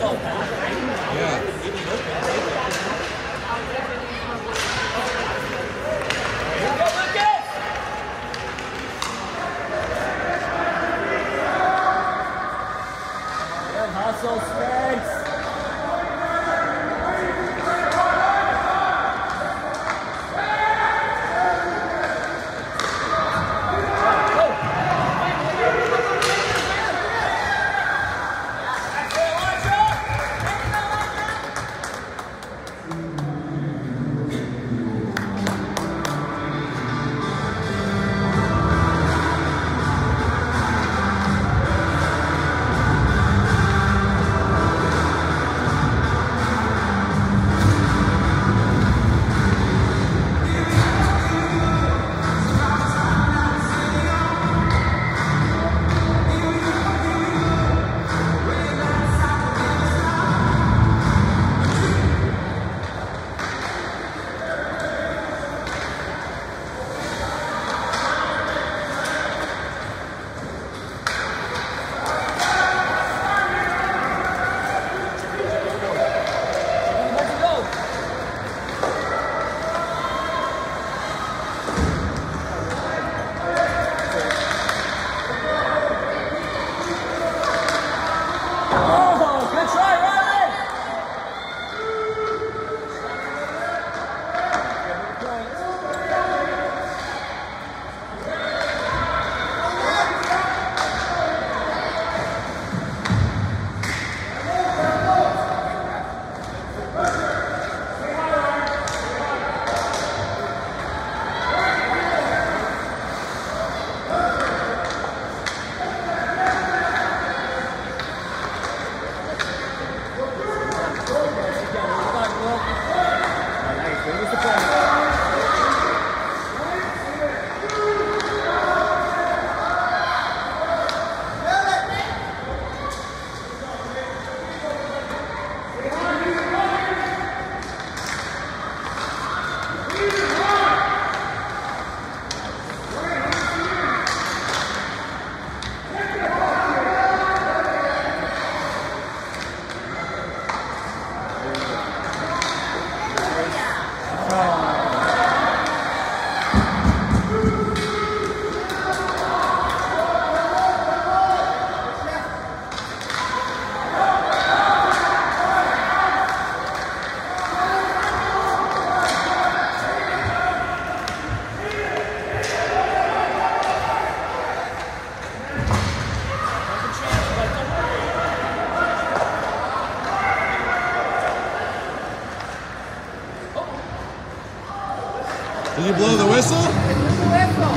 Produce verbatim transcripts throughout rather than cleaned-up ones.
Did you blow the whistle? Whistle.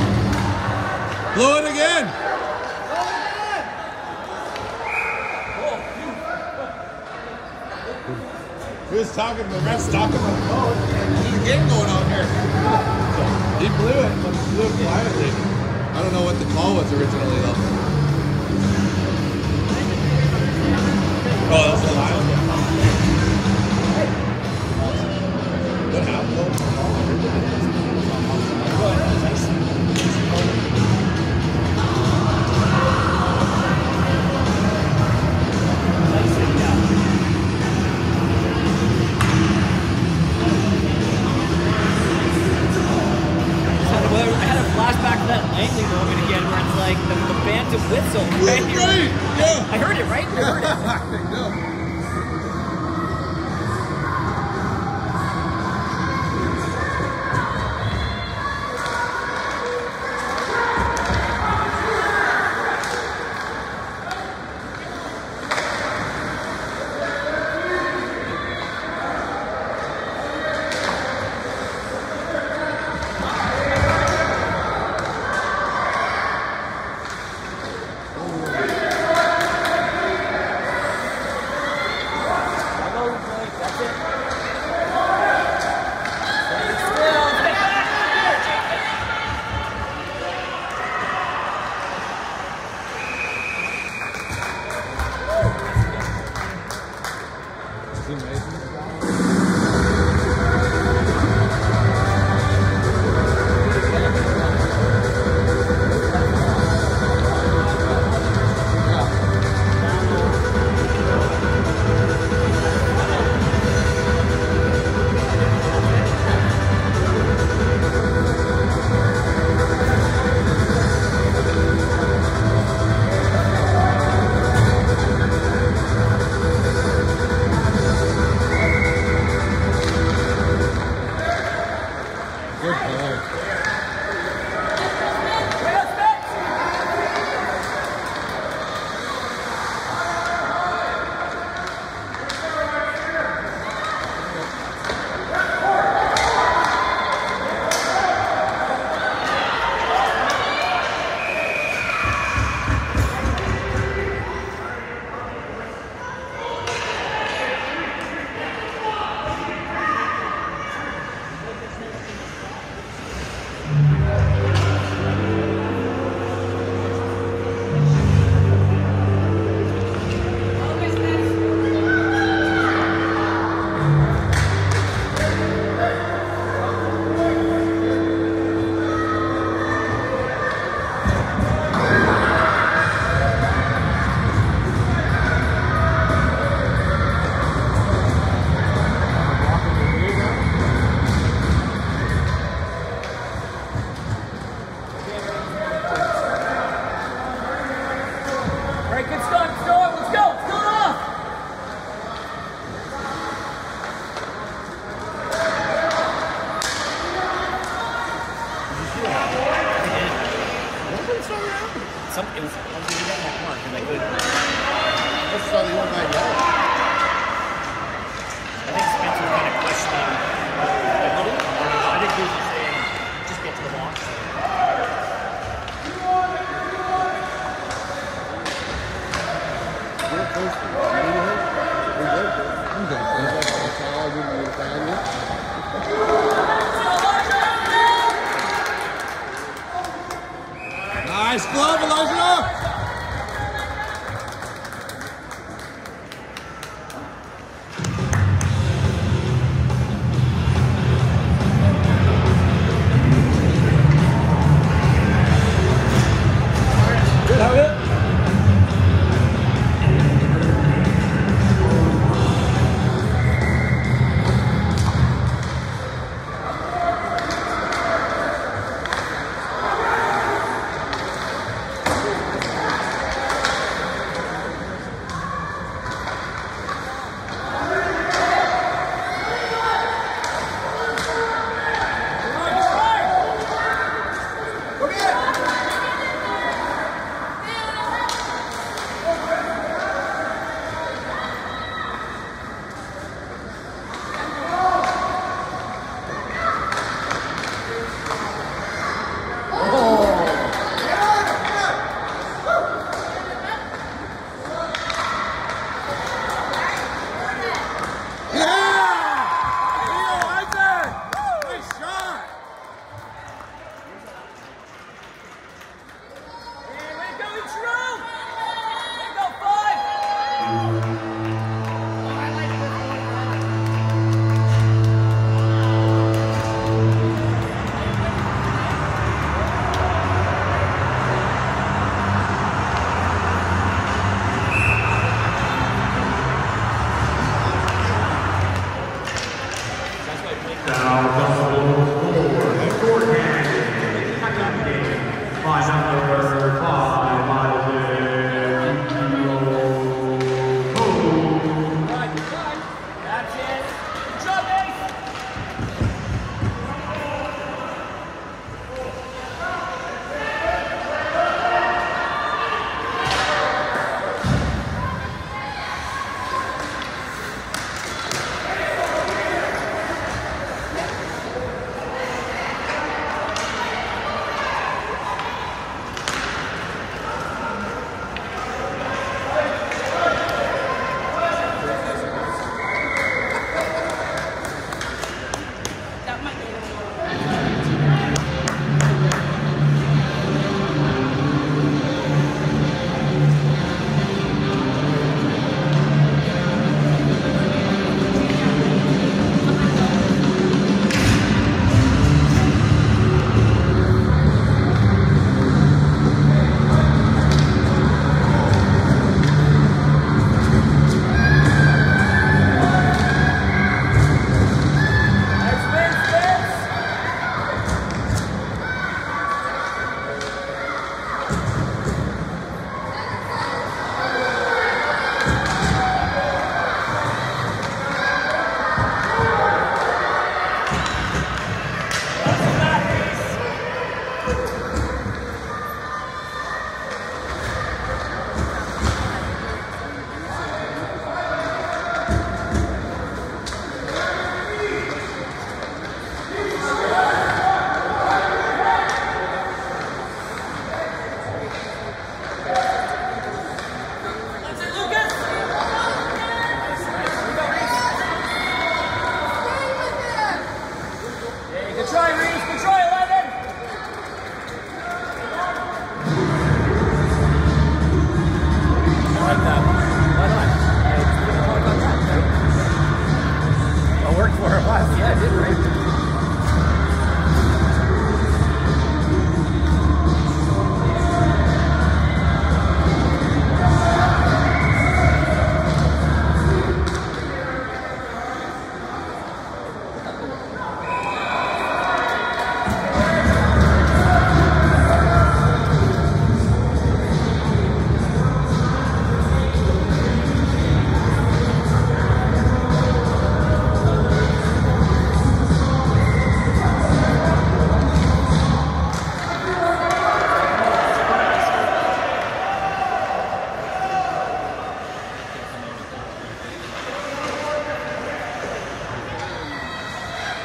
Blow it again. He was talking, the ref's talking about the phone. There's a game going on here. He blew it, but he blew it quietly. I don't know what the call was originally though. Oh, that's a line? What happened? Flashback to that Langley moment again where it's like the, the phantom whistle. Right? Right, yeah. I heard it, right? You heard it. I know. was, I was going to get that mark and I couldn't. I just saw the old guy yelling. I think Spence was kind of questioning the little. I think he was just saying, just get to the box. Get close to him. I mean, he's good. He's good. He's like a child in the family. Nice glove, Elijah!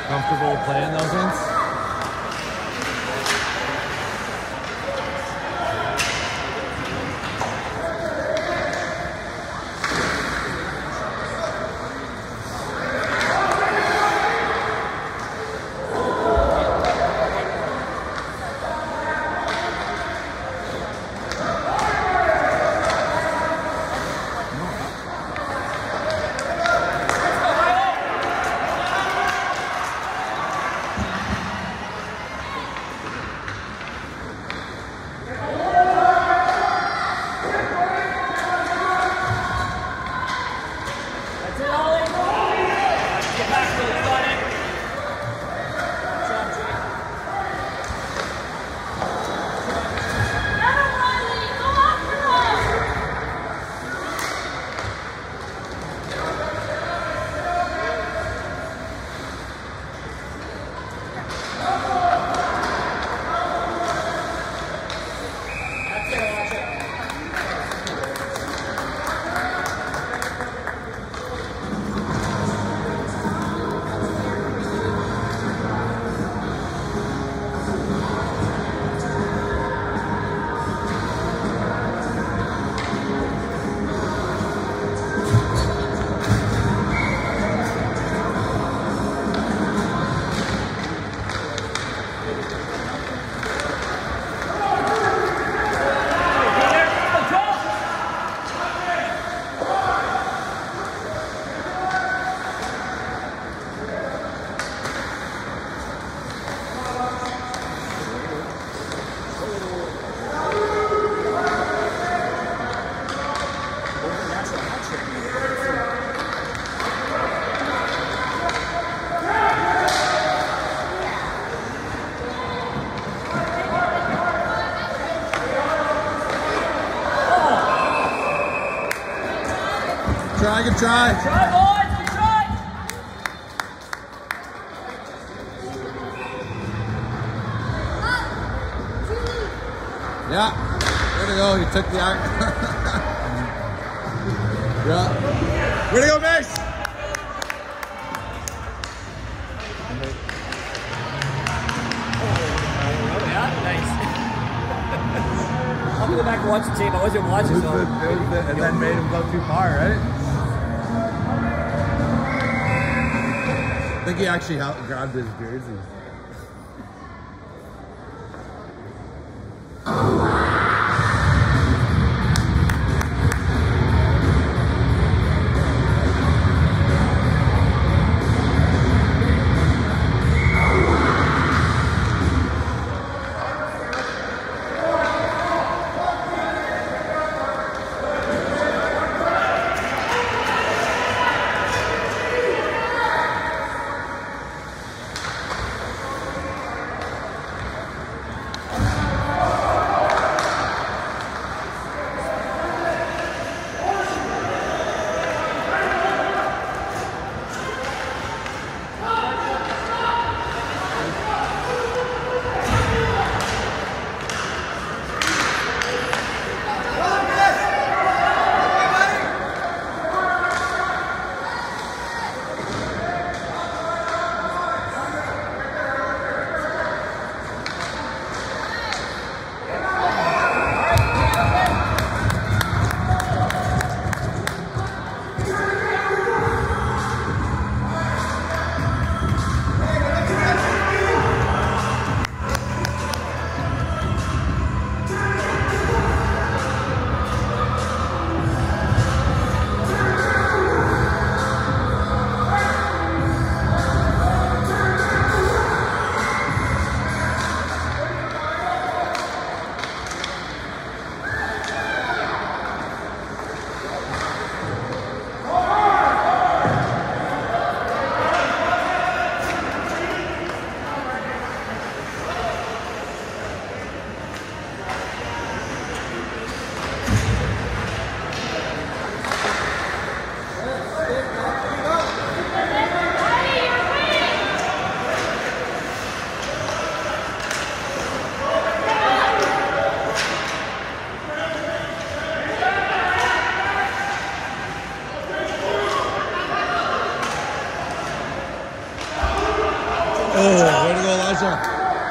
Comfortable playing those ones? Try, good try. Try, boys, good try. Yeah, way to go. You took the arc. Yeah. Way to go, Mace. I'll go back and watch the tape. I wasn't watching, It was so. the, it was the, and then made him go too far, right? I think he actually helped, grabbed his jersey. Oh, way to go, Elijah.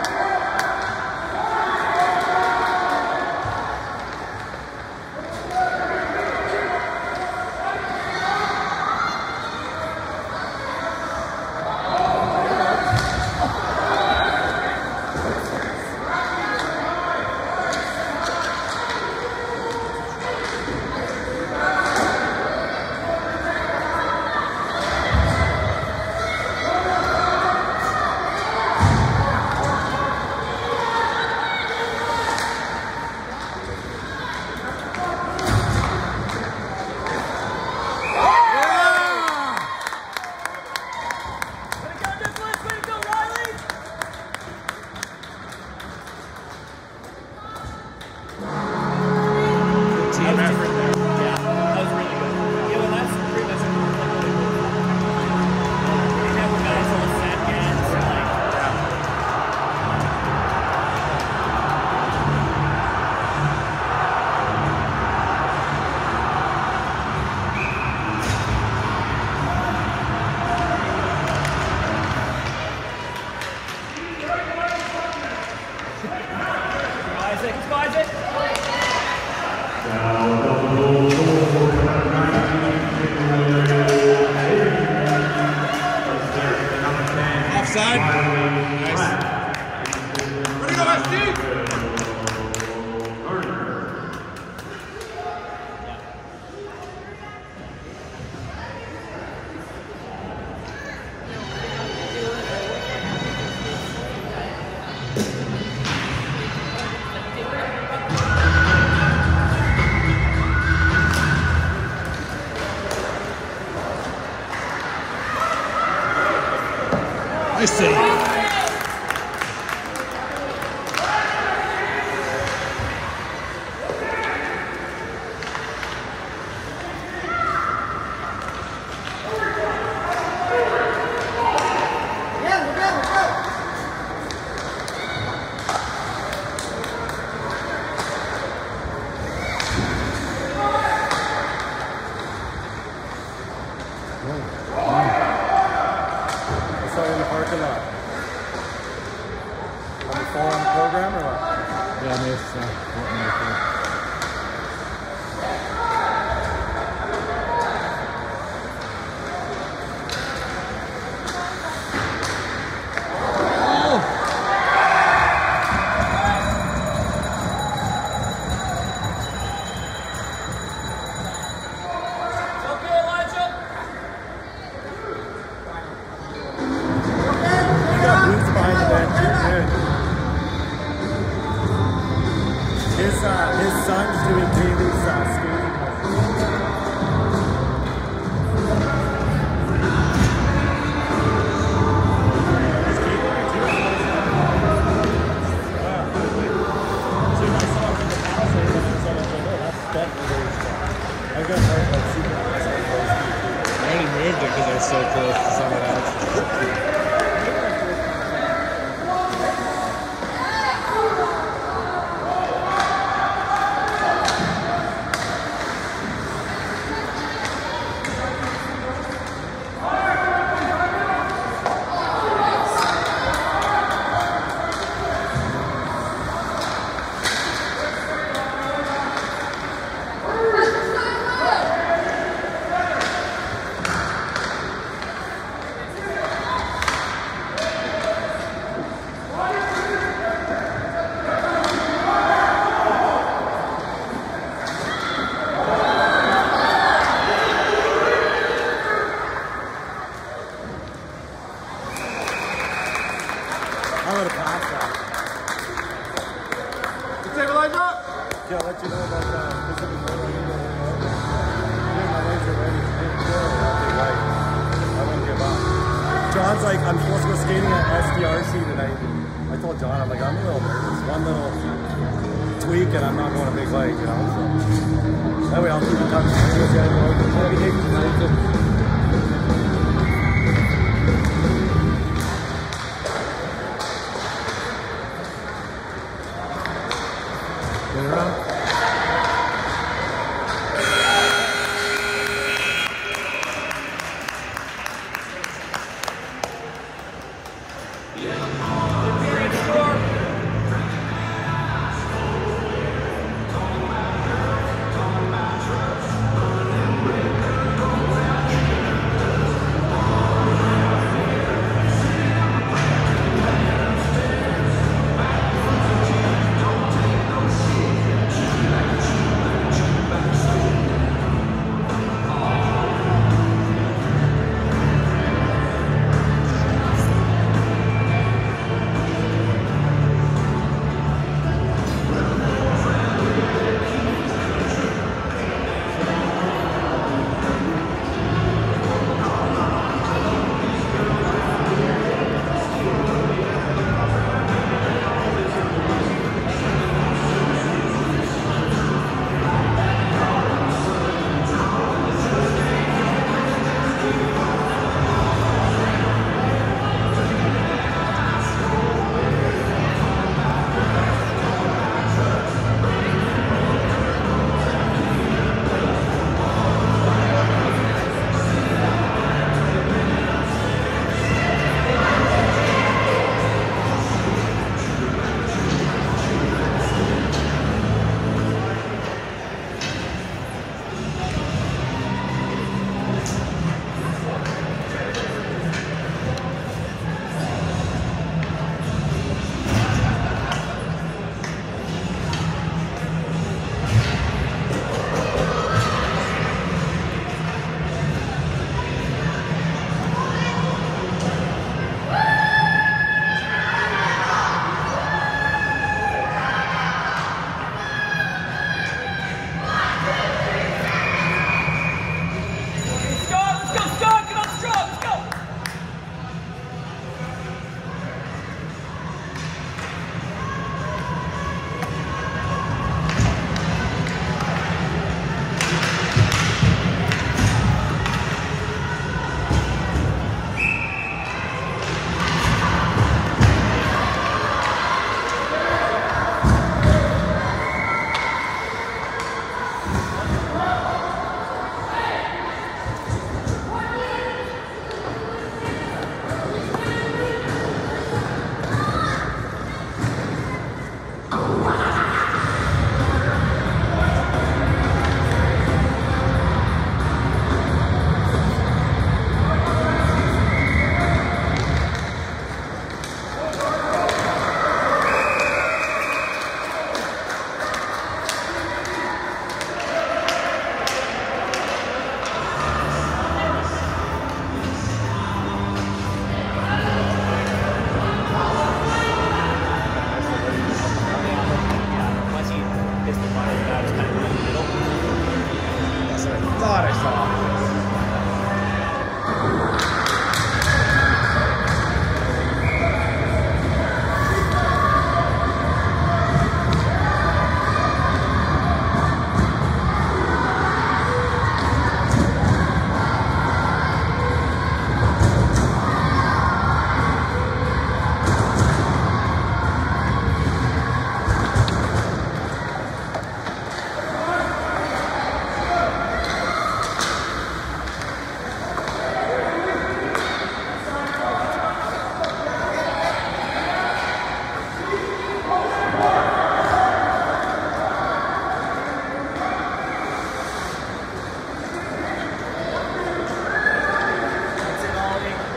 Offside. Nice. Where'd he go, S D? Nice save. His, uh, his son's doing Kaylee's uh, skating. I got hurt like super. I only moved it because I was so close to someone else. I'm gonna pass that. Good save, Elijah. Yeah, I'll let you know about uh, this is the one I need to know. Yeah, my legs are ready. I won't give up. John's like, I'm supposed to go skating at S D R C tonight. I told John, I'm like, I'm a little nervous. One little tweak and I'm not going a big hike, you know. So that way I'll keep in touch. Yeah.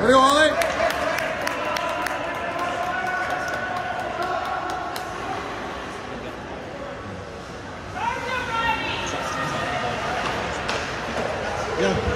Where do you want it? Yeah.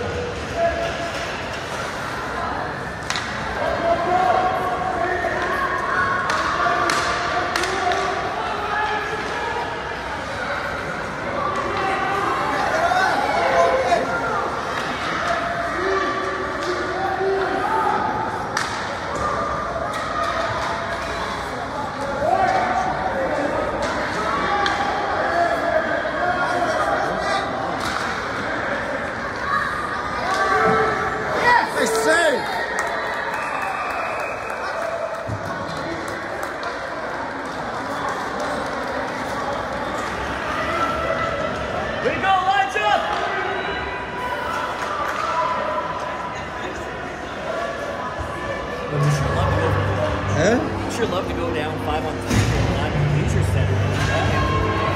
Way to go, lights up! We sure love to go. Huh? We sure love to go down five on three and live in the Nature Center.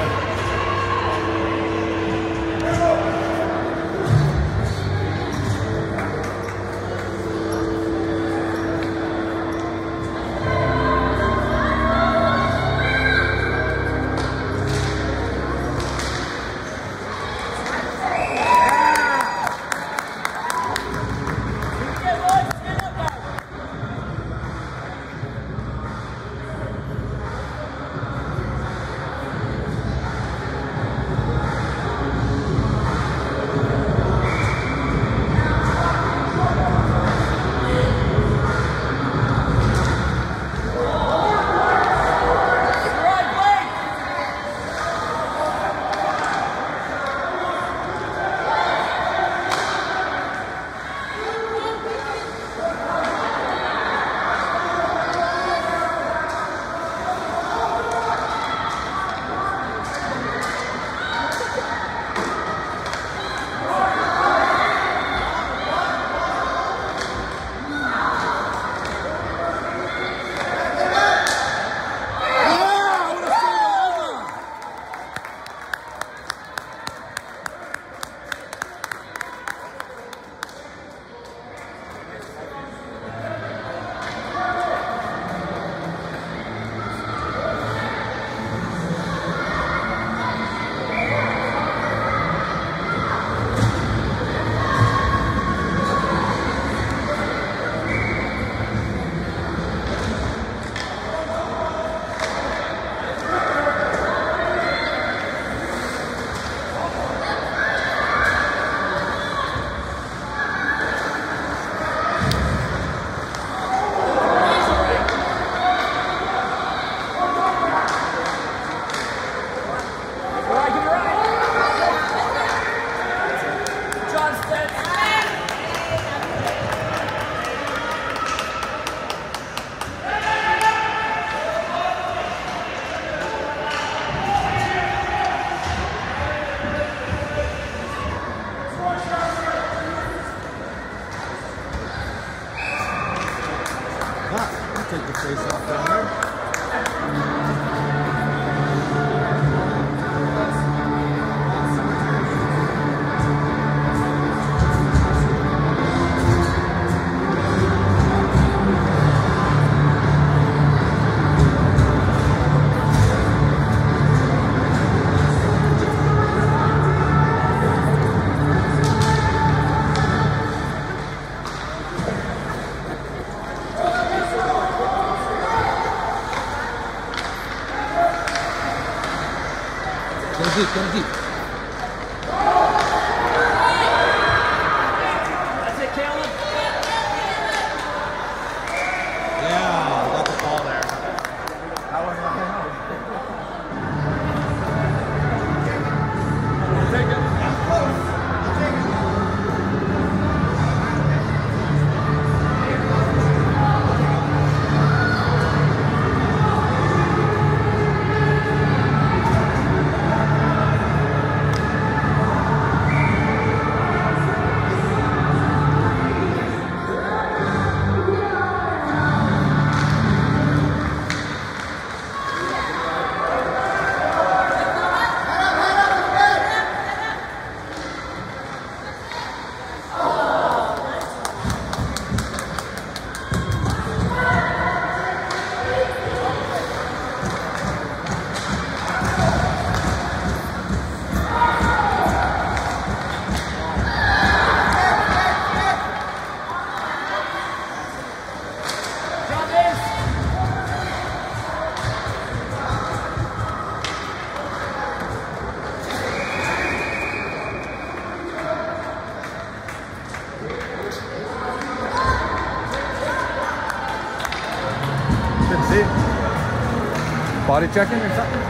Take the face off down there. Go deep, go deep. That's it, Caleb. Yeah, got the ball there. That wasn't a home run. Take it. See? Body checking or something?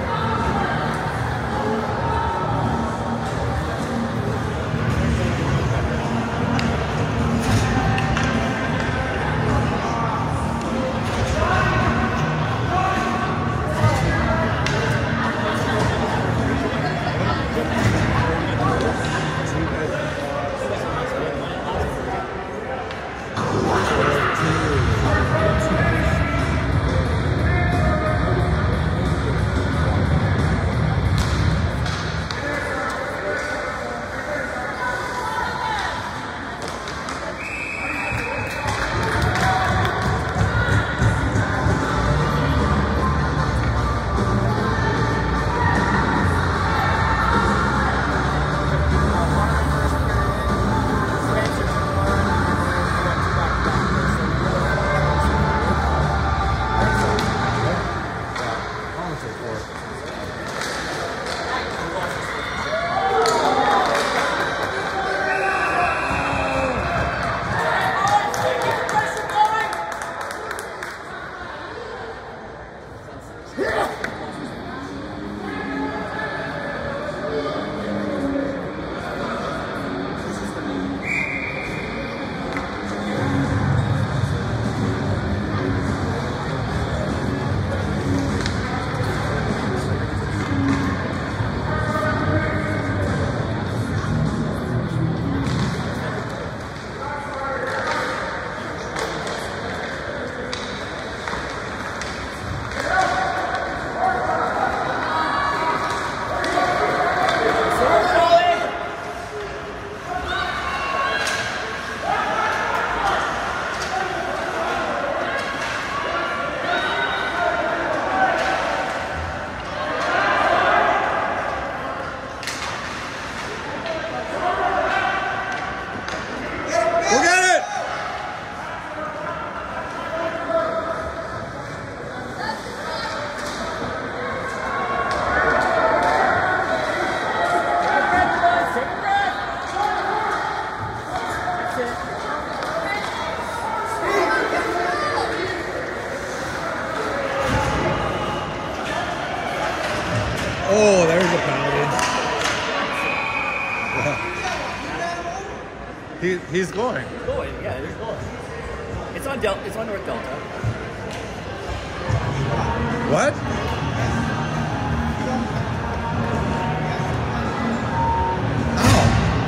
Oh, there's a penalty. Yeah. He, he's going. He's going, yeah, he's going. It's on Delta. It's on North Delta. What? Oh.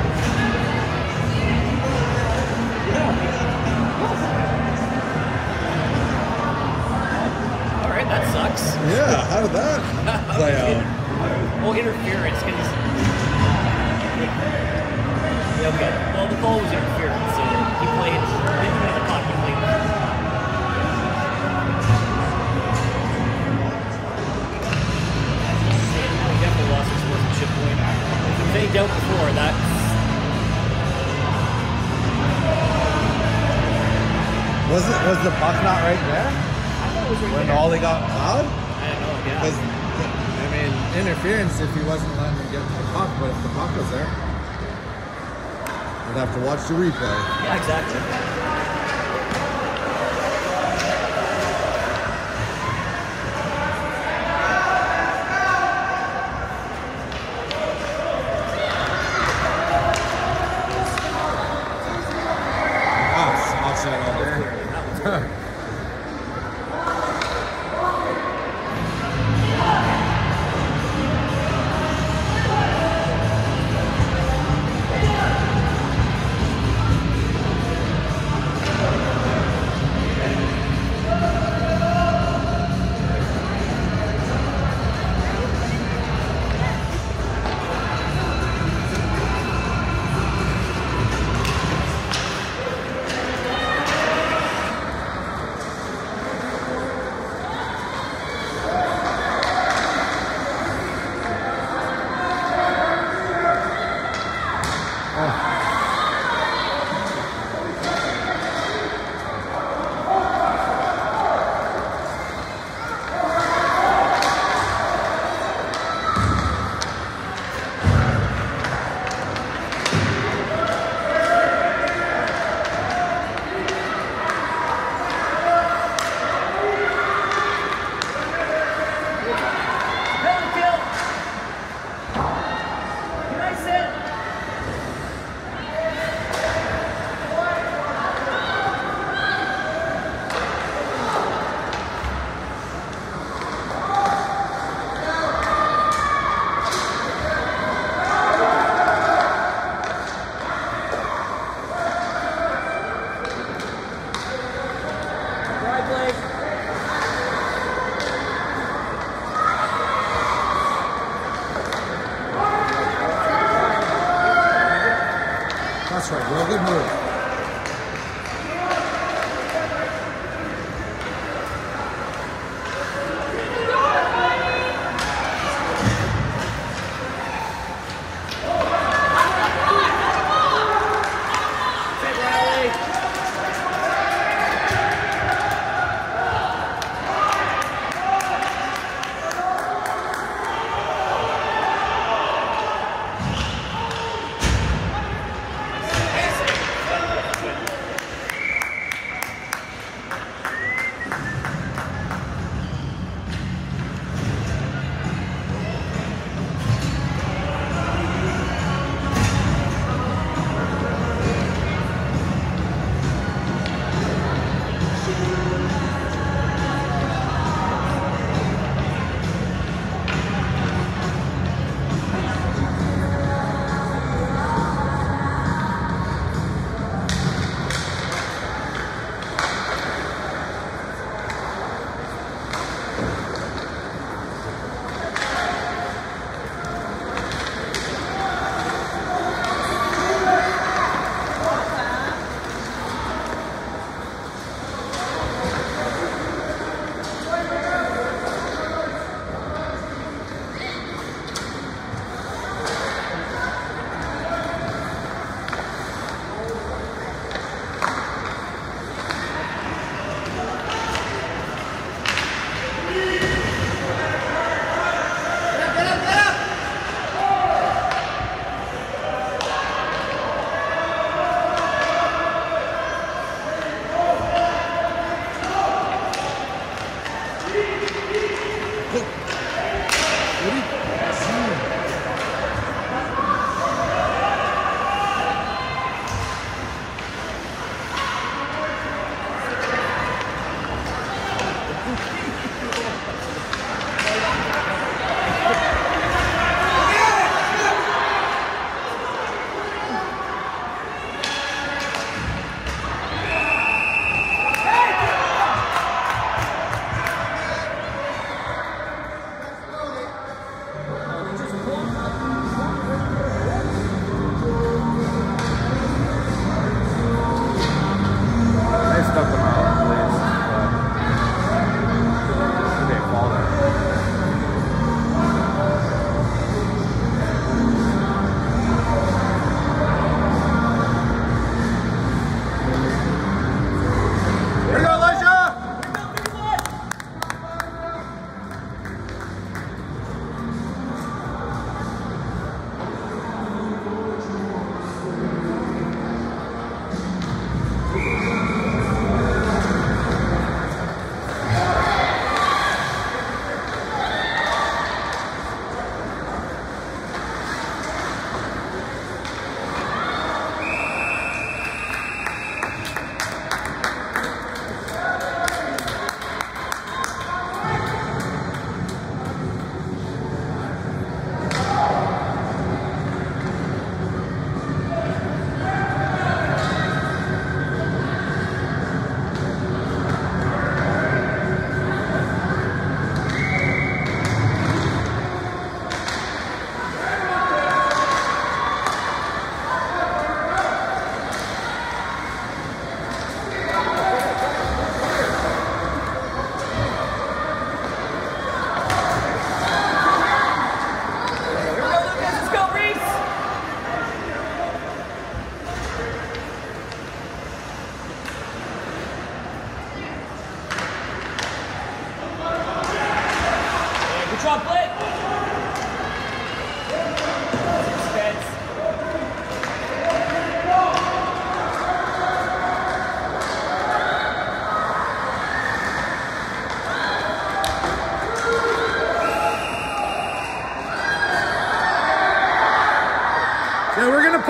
All right, that sucks. Yeah, how did that play out? Oh, interference. Cause yeah, okay. Well, the ball was interference, so he played. He played the puck. He played. He definitely lost his sportsmanship point. If there was any doubt before, that's. Was it? Was the puck not right there? I thought it was right When there. all they got loud? I don't know. Yeah. Because, I mean, interference if he wasn't letting him get to the puck, but if the puck was there, we'd have to watch the replay. Yeah, exactly. Ah, it's offside all day.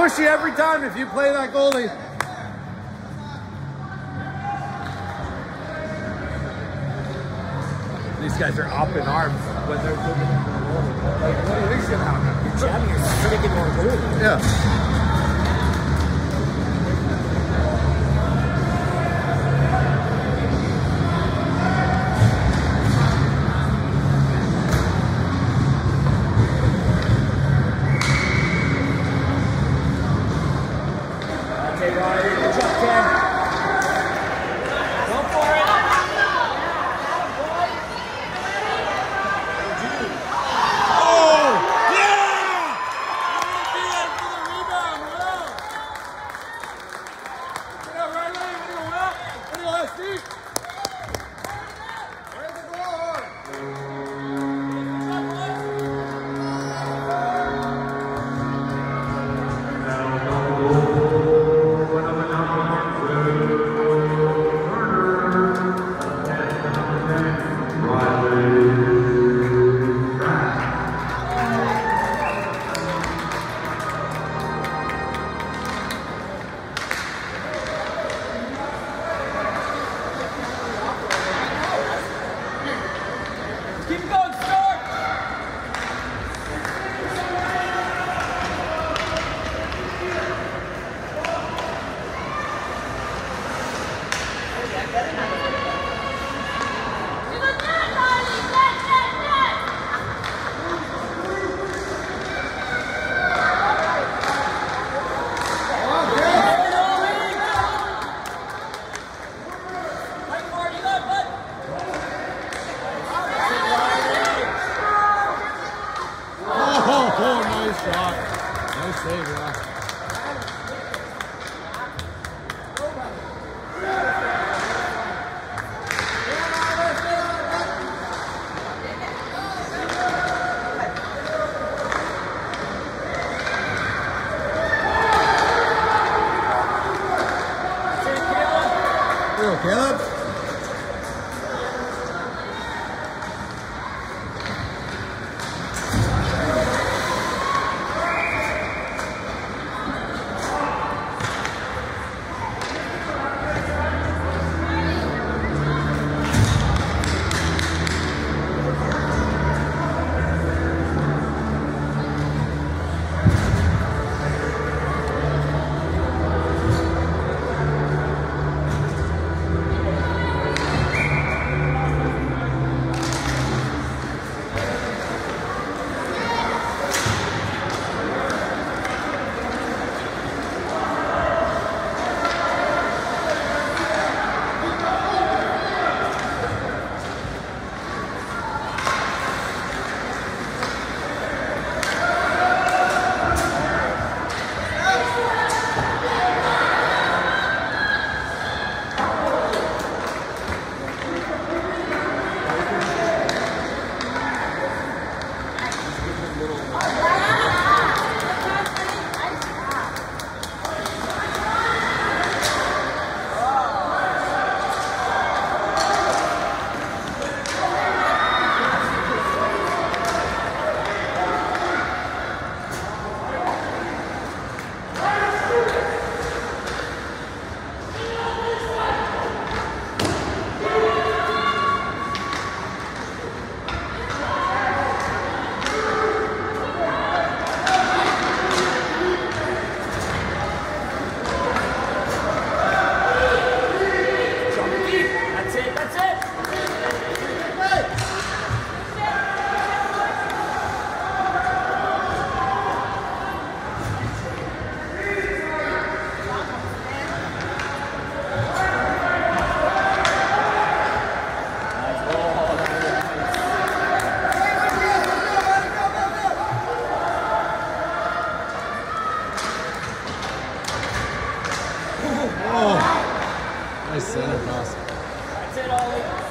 push you every time if you play that goalie. These guys are up in arms when they're looking at the goalie. Like, what do you think's gonna happen? You're jamming, you're freaking more goal. Yeah. Okay, Riley, good job, Ken. Go for it. Oh, yeah! Way to be there for the rebound, wow! Yeah, Riley, what do you want? What do you want, Steve? Where's the goal? Keep going, start! Oh, nice shot. Nice save, yeah. Yo, Caleb. Nice center pass. That's it, Ollie.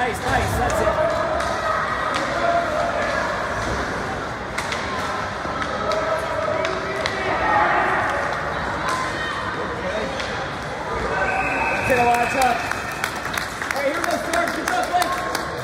Nice, nice. That's it. Gonna watch up. All right, here we go, Storm. Good job, Blake.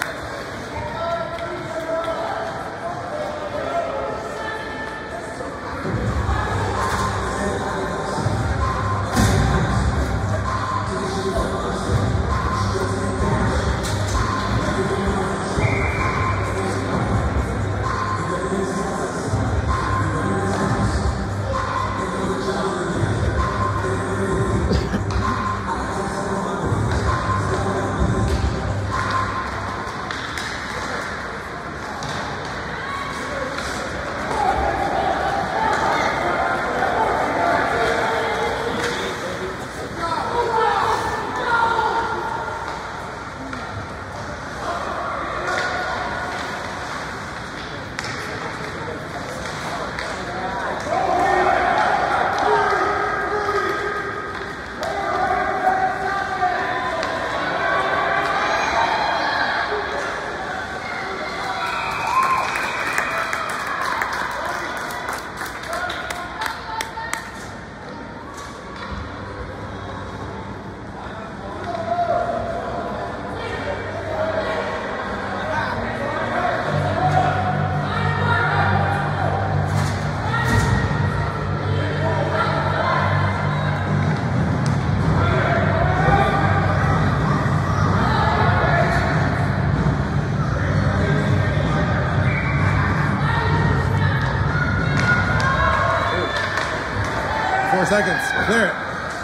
Four seconds. Clear it.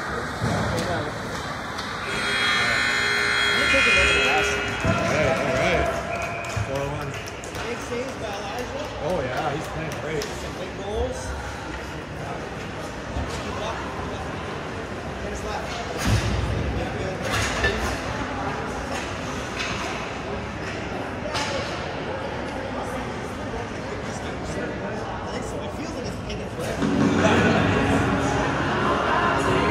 Alright, alright. four oh one. Big saves by Elijah. Oh yeah, he's playing great. Some big goals. Keep it up. Minutes left. It feels like it's taking forever.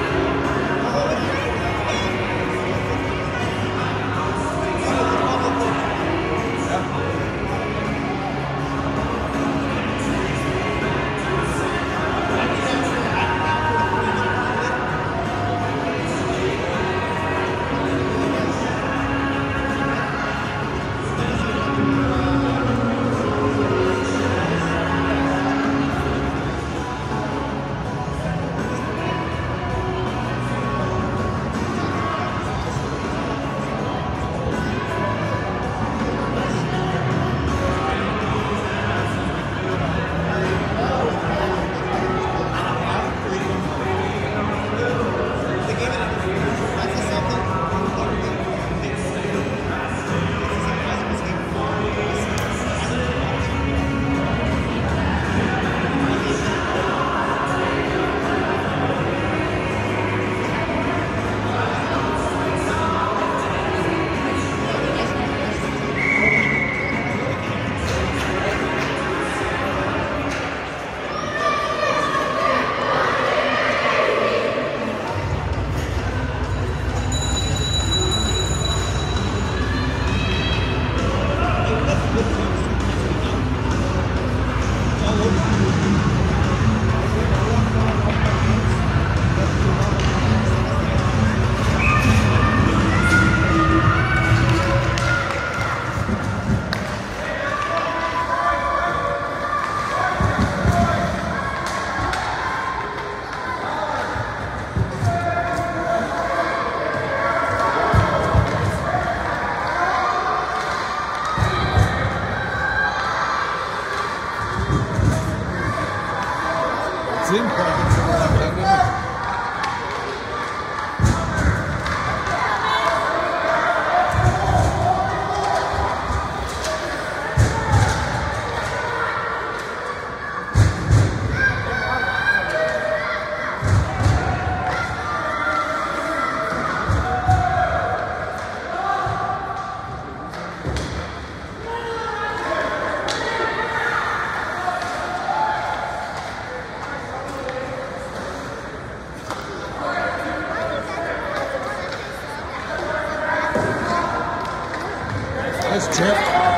Nice chip.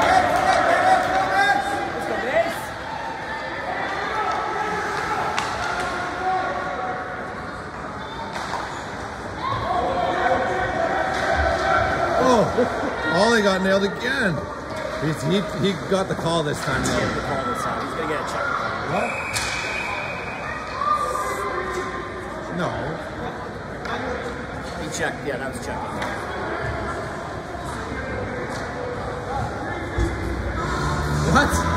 Oh, Ollie got nailed again. He's, he he got the call this time. He's gonna get the call this time. He's gonna get a check. What? No. He checked. Yeah, that was checking. What?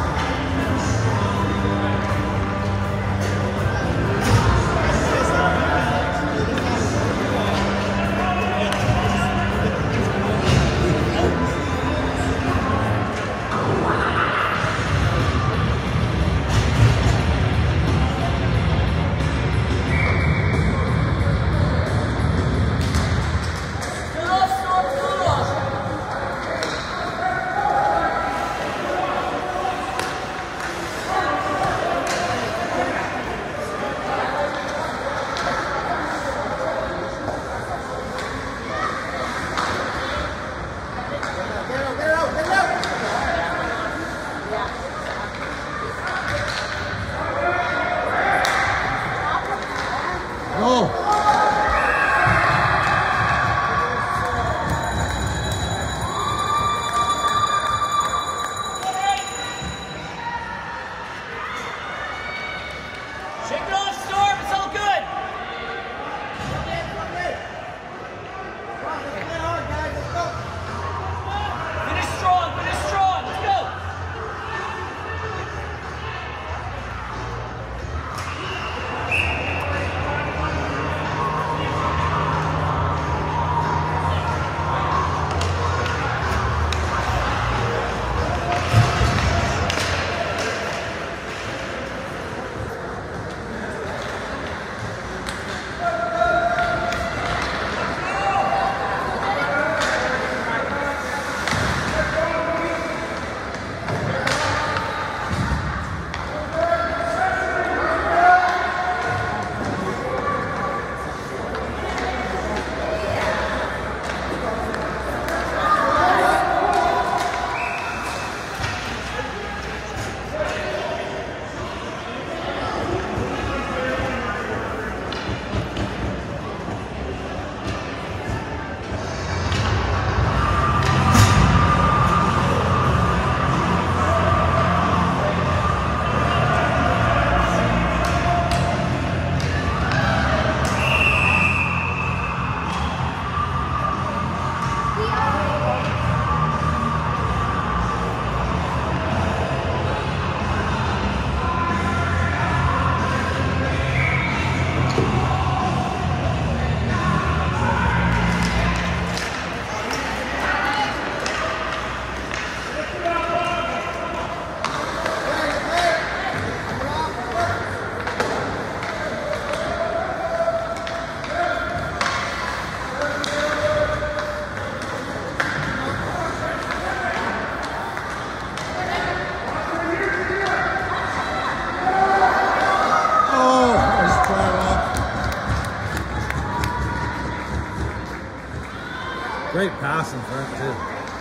Great pass in front, too.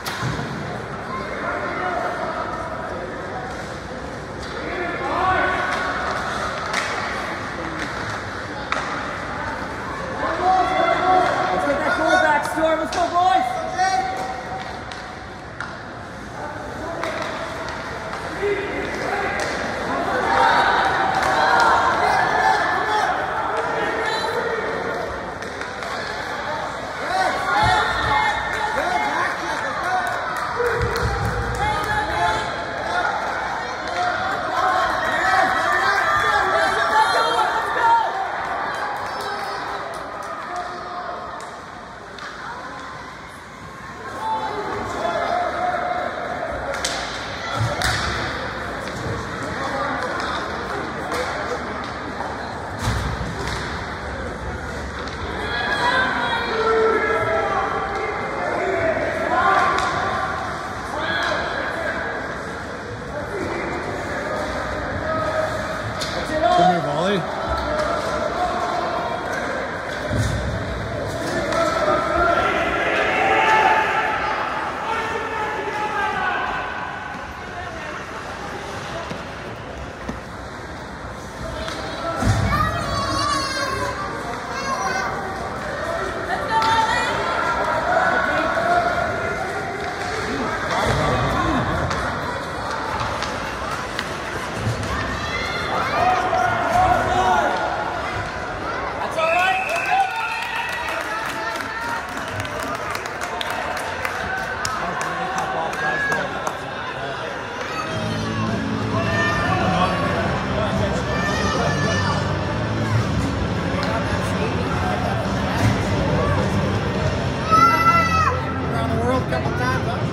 Let's get that goal back, Storm. Let's go, boys. a couple times, huh?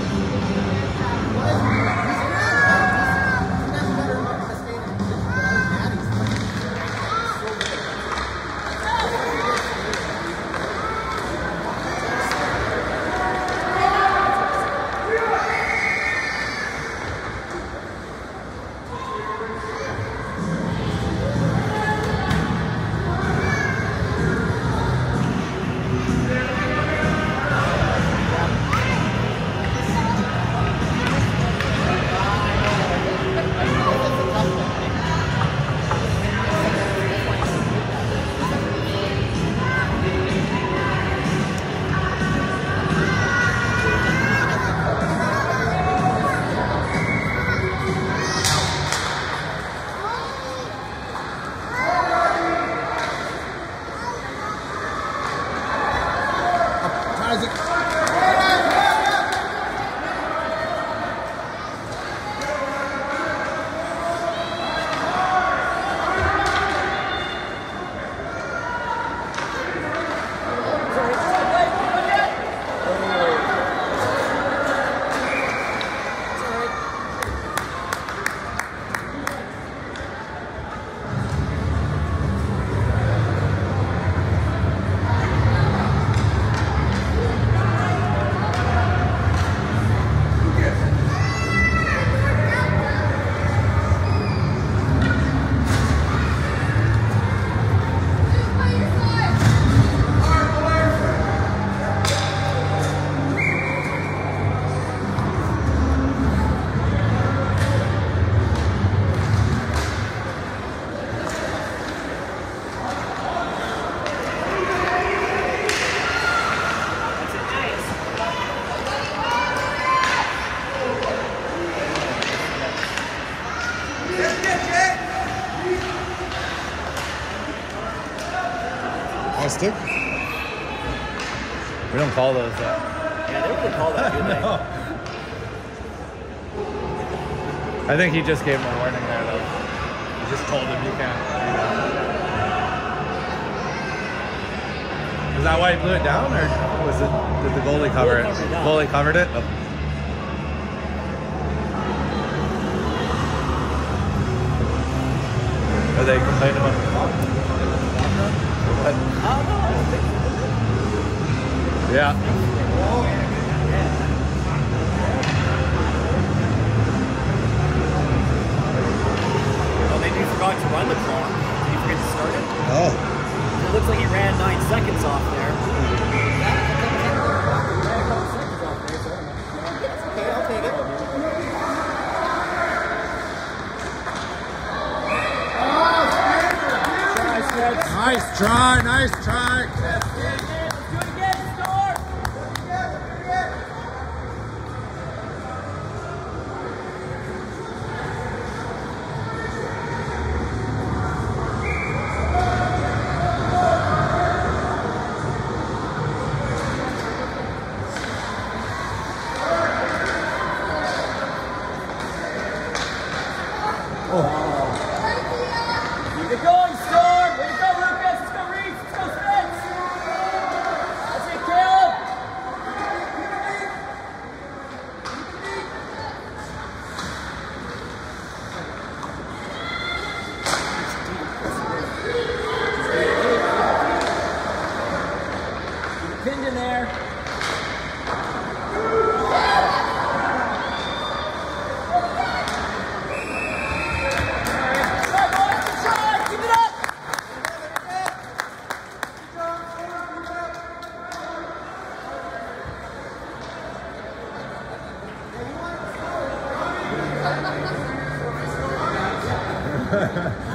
Stick? We don't call those that. Yeah, they wouldn't call that, do they? No. I think he just gave him a warning there, though. He just told him you can't. Is that why he blew it down, or was it? Did the goalie cover it? Covered it up. Goalie covered it. Oh. Are they complaining about the clock? Oh, no, I don't think so. Yeah. Oh, maybe you forgot to run the clock. Did you forget to start it? Oh. It looks like you ran nine seconds off there. Okay, I'll take it. Nice try, nice try. Keep it going, Storm! Way to go, Lucas! Let's go, Reese! Let's go, Spence! That's it, Caleb! Keep it pinned in there. Ha ha ha.